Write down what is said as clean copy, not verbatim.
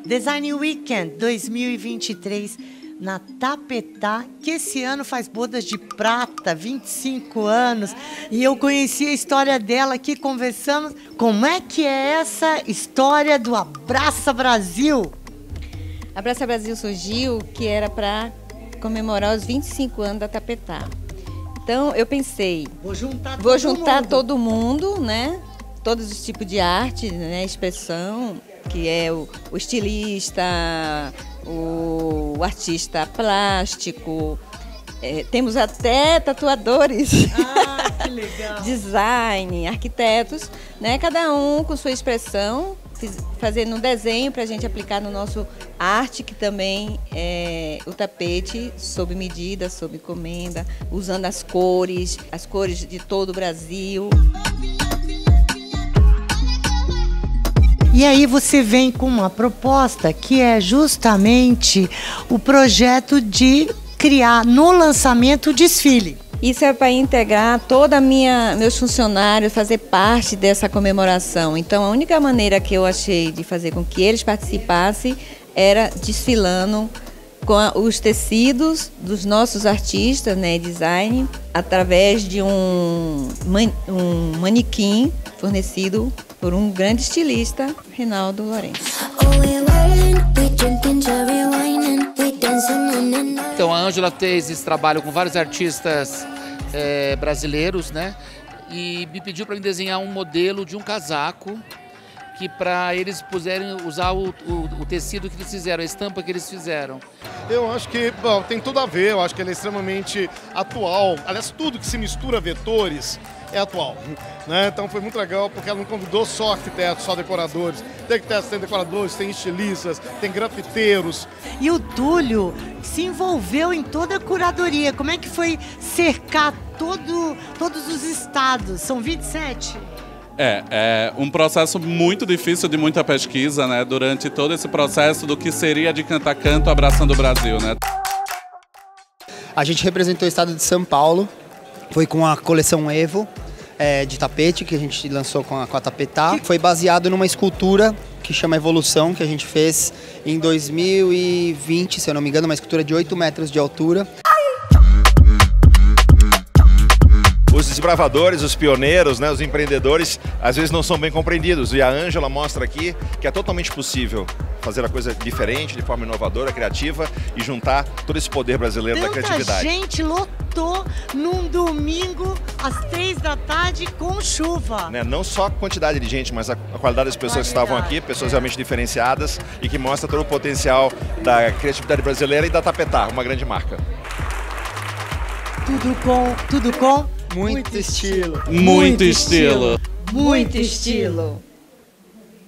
Design Weekend 2023 na Tapetá, que esse ano faz bodas de prata, 25 anos. E eu conheci a história dela aqui, conversamos. Como é que é essa história do Abraça Brasil? Abraça Brasil surgiu que era para comemorar os 25 anos da Tapetá. Então eu pensei, vou juntar todo mundo, né? Todos os tipos de arte, né? Expressão, que é o estilista, o artista plástico, temos até tatuadores, que legal. Design, arquitetos, né? Cada um com sua expressão, fazendo um desenho para a gente aplicar no nosso arte, que também é o tapete sob medida, sob encomenda, usando as cores de todo o Brasil. E aí você vem com uma proposta que é justamente o projeto de criar no lançamento o desfile. Isso é para integrar meus funcionários, fazer parte dessa comemoração. Então a única maneira que eu achei de fazer com que eles participassem era desfilando com os tecidos dos nossos artistas, né, design, através de um manequim fornecido por um grande estilista, Reinaldo Lourenço. Então a Ângela fez esse trabalho com vários artistas brasileiros, né? E me pediu para me desenhar um modelo de um casaco que para eles puderem usar o tecido que eles fizeram, a estampa que eles fizeram. Eu acho que, bom, tem tudo a ver, eu acho que ele é extremamente atual. Aliás, tudo que se mistura a vetores é atual, né? Então foi muito legal porque ela não convidou só arquitetos, só decoradores. Tem arquitetos, tem decoradores, tem estilistas, tem grafiteiros. E o Túlio se envolveu em toda a curadoria. Como é que foi cercar todos os estados? São 27? É um processo muito difícil de muita pesquisa, né? Durante todo esse processo do que seria de Canto a Canto Abraçando o Brasil, né? A gente representou o estado de São Paulo, foi com a coleção Evo de tapete que a gente lançou com a Tapetá. Foi baseado numa escultura que chama Evolução, que a gente fez em 2020, se eu não me engano, uma escultura de 8 metros de altura. Os desbravadores, os pioneiros, né, os empreendedores, às vezes não são bem compreendidos. E a Ângela mostra aqui que é totalmente possível fazer a coisa diferente, de forma inovadora, criativa e juntar todo esse poder brasileiro da criatividade. Tanta gente lotou num domingo às 3 da tarde com chuva. Né, não só a quantidade de gente, mas a qualidade das pessoas que estavam aqui, pessoas realmente diferenciadas e que mostra todo o potencial da criatividade brasileira e da Tapetá, uma grande marca. Tudo com muito estilo. Muito estilo. Muito estilo.